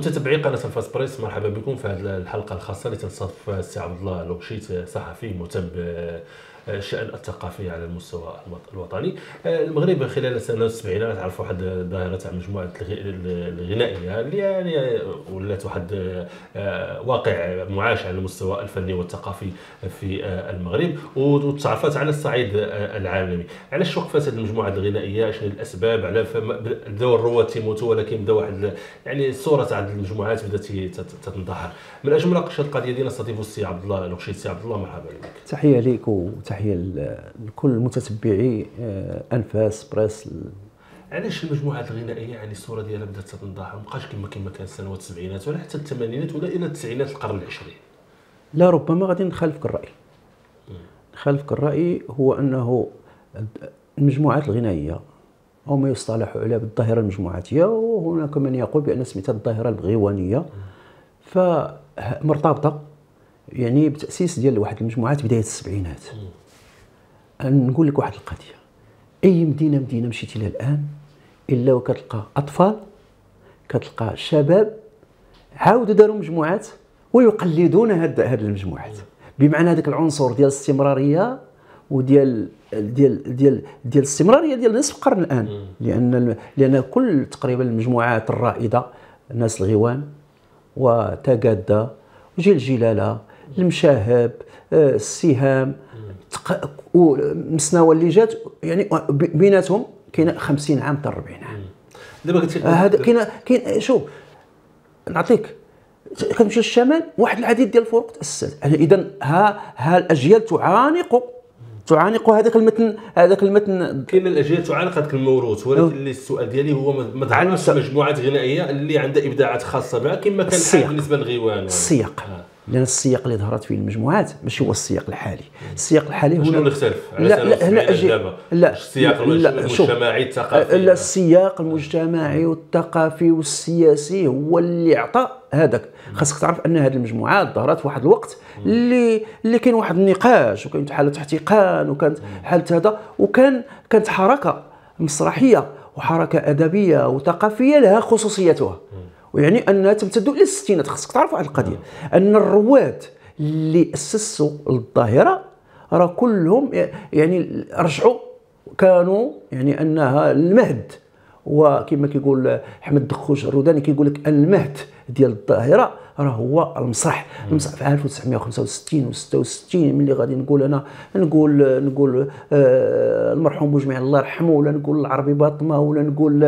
متتبعي قناه الفاس بريس، مرحبا بكم في هذه الحلقه الخاصه اللي تنصف السي عبد الله لوكشيت، صحفي مهتم بالشان الثقافي على المستوى الوطني. المغرب خلال سنه السبعينات عرف واحد الظاهره تاع مجموعه الغنائيه اللي يعني ولات واحد واقع معاش على المستوى الفني والثقافي في المغرب، وتعرفت على الصعيد العالمي. علاش وقفات هذه المجموعه الغنائيه؟ شنو الاسباب؟ على بداو الرواد تيموتوا، ولكن بدا واحد يعني الصوره تاع المجموعات بدات تتظاهر. من اجل مناقشه القضيه ديالنا نستضيف السي عبد الله لوكشيت. سي عبد الله، مرحبا بك. تحيه ليك وتحيه لكل متتبعي انفاس بريس. علاش المجموعات الغنائيه يعني الصوره ديالها بدات تنضاح ومابقاش كما كان السنوات السبعينات ولا حتى الثمانينات ولا الى التسعينات القرن العشرين؟ لا، ربما غادي نخالفك الراي. نخالفك الراي هو انه المجموعات الغنائيه او ما يصطلح عليها بالظاهره المجموعاتيه، وهناك من يقول بان سميتها الظاهره الغيوانيه، فمرتبطه يعني بتاسيس ديال واحد المجموعات بدايه السبعينات. نقول لك واحد القضيه، اي مدينه مشيتي لها الان الا وكتلقى اطفال، كتلقى شباب عاودوا داروا مجموعات ويقلدون هاد المجموعات، بمعنى هذاك العنصر ديال الاستمراريه وديال ديال الاستمراريه ديال نصف القرن الان. لان كل تقريبا المجموعات الرائده، الناس الغيوان وتقاده وجيل الجلاله، المشاهب، السهام، ومسناوى اللي جات، يعني بيناتهم كاين 50 عام حتى 40 عام. دابا قلت هذا كاين شوف نعطيك، كنمشي للشمال واحد العديد ديال الفروق تاسست. اذا ها الاجيال تعانق هذاك المتن. كاين الاجيال تعانق هذاك الموروث، ولكن السؤال ديالي هو ما ذكرناش مجموعات غنائيه اللي عندها ابداعات خاصه بها كما كان الحال بالنسبه للغيوان. السياق لان السياق اللي ظهرت فيه المجموعات ماشي هو السياق الحالي. السياق الحالي هو شنو اللي اختلف على دابا؟ لا، السياق المجتمعي الثقافي. لا، السياق المجتمعي والثقافي والسياسي هو اللي عطى هذاك. خاصك تعرف ان هذه المجموعات ظهرت في واحد الوقت اللي كاين واحد النقاش، وكانت حاله احتقان، وكانت حاله هذا، كانت حركه مسرحيه وحركه ادبيه وثقافيه لها خصوصيتها، ويعني انها تمتد الى الستينات. خاصك تعرف واحد القضيه، ان الرواد اللي اسسوا الظاهره راه كلهم يعني رجعوا، كانوا يعني انها المهد، وكما كيقول احمد دخوش الروداني كيقول لك المهد ديال الظاهره راه هو المسرح. المسرح في 1965 و 66 ملي غادي نقول انا نقول المرحوم بوجميع الله يرحمه، ولا نقول العربي باطمه، ولا نقول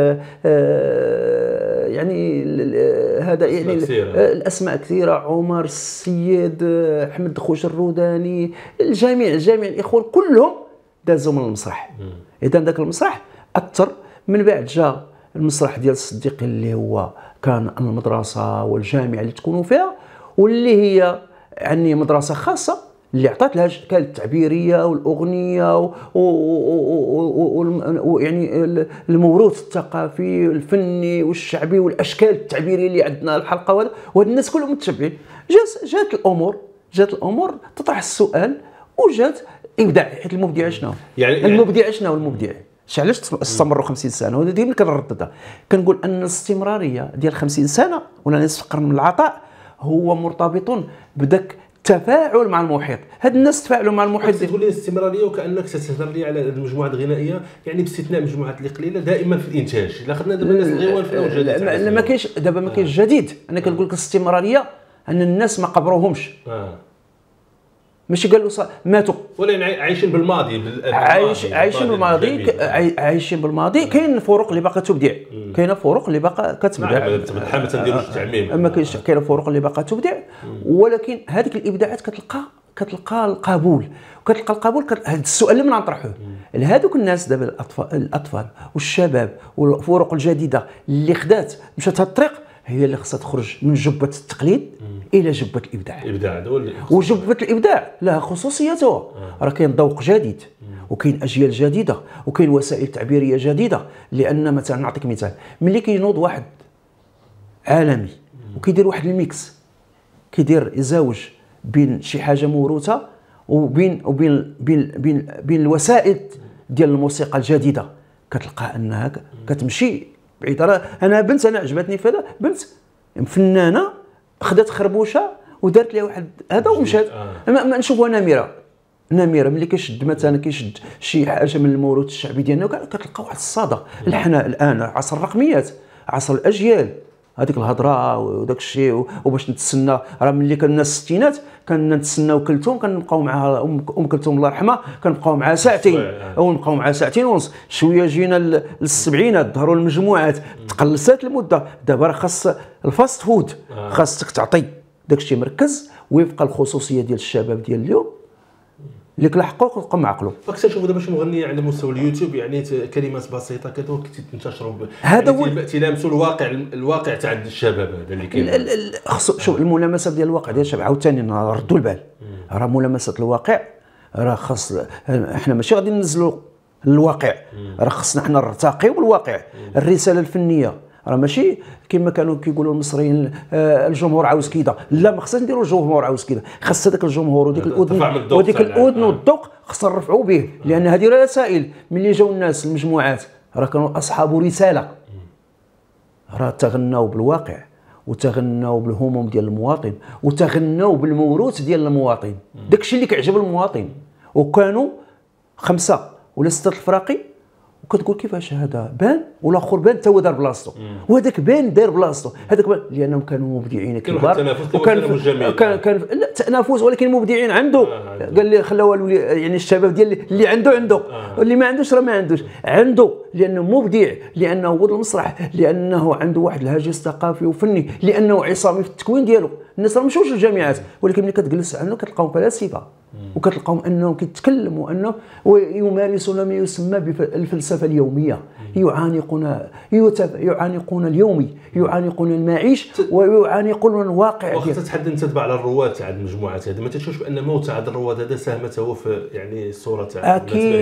يعني هذا يعني الاسماء كثيره، عمر السيد، احمد دخوش الروداني، الجميع الاخوان كلهم دازوا من المسرح. اذا ذاك المسرح اثر. من بعد جاء المسرح ديال الصديقي اللي هو كان المدرسه والجامعه اللي تكونوا فيها، واللي هي يعني مدرسه خاصه اللي عطات لها الاشكال التعبيريه والاغنيه ويعني الموروث الثقافي الفني والشعبي والاشكال التعبيريه اللي عندنا الحلقه. وهاد الناس كلهم متشبعين. جات الامور تطرح السؤال، وجات ابداع. حيت المبدع شنو؟ يعني المبدع علاش استمروا 50 سنه؟ وهذا ديما كنرددها، كنقول ان الاستمراريه ديال 50 سنه ولا نصف قرن من العطاء هو مرتبط بداك التفاعل مع المحيط. هاد الناس تفاعلوا مع المحيط. تقول لي الاستمراريه وكانك تستمر لي على المجموعات الغنائيه، يعني باستثناء المجموعات اللي قليله دائما في الانتاج. الا اخذنا دابا الناس الغيوان في الاول جديد، لا ما كاينش دابا، ما كاينش جديد. انا كنقول لك الاستمراريه ان الناس ما قبروهمش. ماشي قالوا ماتوا، ولا عايشين بالماضي. عايشين بالماضي. كاين فروق اللي باقا تبدع، كاينه فروق اللي باقا كتبدع. ما تنديروش التعميم، ما كاينش. كاينه فروق اللي باقا تبدع، ولكن هذيك الابداعات كتلقى القبول. هذا السؤال اللي نطرحوه لهذوك الناس دابا، الاطفال والشباب والفروق الجديده اللي مشات هذا الطريق، هي اللي خصها تخرج من جبه التقليد الى جبه الابداع. وجبه الابداع لها خصوصيتها. راه كاين ذوق جديد، وكاين اجيال جديده، وكاين وسائل تعبيريه جديده. لان مثلا نعطيك مثال، ملي كينوض واحد عالمي وكيدير واحد الميكس، كيدير يزاوج بين شي حاجه موروثه وبين الوسائل ديال الموسيقى الجديده، كتلقى انها كتمشي بعيد. انا بنت، انا عجبتني فهذا بنت فنانه خدات خربوشه ودارت لها واحد هذا ومشات. ما نشوفوها نميره ملي كيشد مثلا كيشد شي حاجه من الموروث الشعبي ديالنا كتلقى واحد الصدى. الحنا الان عصر الرقميات، عصر الاجيال، هذيك الهضره وداك الشيء. وباش نتسنى راه ملي كنا الستينات كنا نتسناو كلثوم، كنبقاو معها ام كلثوم الله يرحمها، كنبقاو معها ساعتين او نبقاو معها ساعتين ونص. شويه جينا للسبعينات ظهروا المجموعات، تقلصات المده. دابا راه خاص الفاست فود، خاصك تعطي داك الشيء مركز ويبقى الخصوصيه ديال الشباب ديال اليوم اللي كلا حقوق ويبقى معقلو. فاك تشوف دابا شي مغنيه على مستوى اليوتيوب يعني كلمات بسيطه كذا كتنتشروا هذا هو تلامسوا الواقع تاع الشباب هذا اللي كاين. شوف الملامسه ديال الواقع ديال الشباب عاوتاني نردوا البال. راه ملامسه الواقع راه خاص احنا ماشي غادي ننزلوا الواقع، راه خصنا حنا نرتقيو بالواقع. الرساله الفنيه راه ماشي كما كانوا كيقولوا المصريين الجمهور عاوز كذا، لا ما خصناش نديروا الجمهور عاوز كذا. خاص هذاك الجمهور وديك الاذن والذوق خصنا نرفعوا به، لان هذه رسائل. ملي جاوا الناس المجموعات راه كانوا اصحاب رساله، راه تغناو بالواقع وتغناو بالهموم ديال المواطن وتغناو بالموروث ديال المواطن، داكشي اللي كيعجب المواطن. وكانوا 5 ولا 6 الفراقي وكتقول كيفاش هذا بان والاخر بان حتى هو دار بلاصتو، وهذاك بان دار بلاصتو، هذاك بان لانهم كانوا مبدعين كبار. كان لا تنافس ولكن مبدعين عنده. قال لي خلاو يعني الشباب ديال اللي عنده واللي ما عندوش راه ما عنده لانه مبدع، لانه هو المسرح، لانه عنده واحد الهاجس ثقافي وفني، لانه عصامي في التكوين ديالو. الناس راه مشاوش للجامعات ولكن ملي كتجلس عنده كتلقاهم فلاسفه وكتلقاهم انهم كيتكلموا انه ويمارسون ما يسمى بالفلسفه اليوميه. يعانقون اليومي، يعانقون المعيش ويعانقون الواقع. وقت تحدث انت دابا على الرواد تاع المجموعات هذه، ما تشوفش بان موت هذا الرواد هذا ساهمت هو في يعني الصوره تاع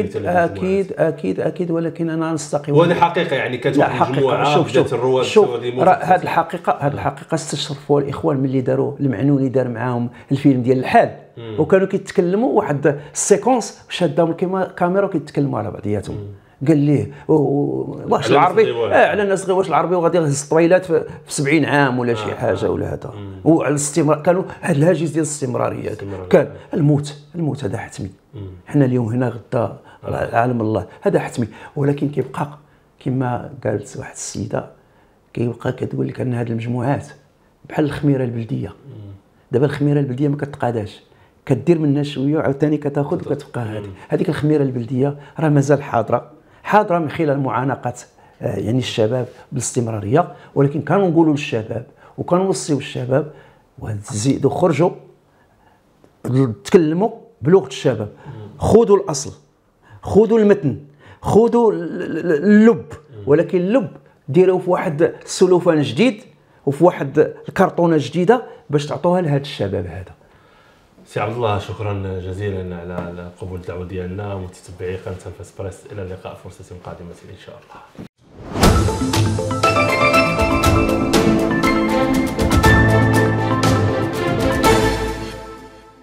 اكيد ولكن انا نستقي. وهذه حقيقه يعني كانت واحد المجموعه بدات الرواد هذه الحقيقه استشرفوا الاخوان ملي داروا المعنوني دار معاهم الفيلم ديال الحال، وكانوا كيتكلموا واحد السيكونس شادهم الكاميرا وكيتكلموا على بعضياتهم. قال ليه واش العربي على الناس غير واش العربي وغادي يهز الطويلات في 70 عام ولا شي حاجه ولا هذا. وعلى الاستمرار كانوا هذا الهاجس ديال الاستمراريه كان الموت هذا حتمي. حنا اليوم هنا غدا عالم الله هذا حتمي، ولكن كيبقى كما قالت واحد السيده كيبقى كتقول لك ان هذه المجموعات بحال الخميره البلديه. دابا الخميره البلديه ما كتقاداش، كدير منها شويه وعاوتاني كتاخذ وكتبقى هذيك الخميره البلديه راه مازال حاضره من خلال معانقه يعني الشباب بالاستمراريه. ولكن كانوا نقولوا للشباب وكنوصيو الشباب وزيدوا خرجوا تكلموا بلغه الشباب، خذوا الاصل، خذوا المتن، خذوا اللب، ولكن اللب ديروه في واحد السلوفان جديد وفي واحد الكرتونه جديده باش تعطوها لهذا الشباب هذا. سي عبد الله شكرا جزيلا على قبول الدعوه ديالنا. متتبعي قناه الفاسبريس، الى اللقاء فرصه قادمه ان شاء الله.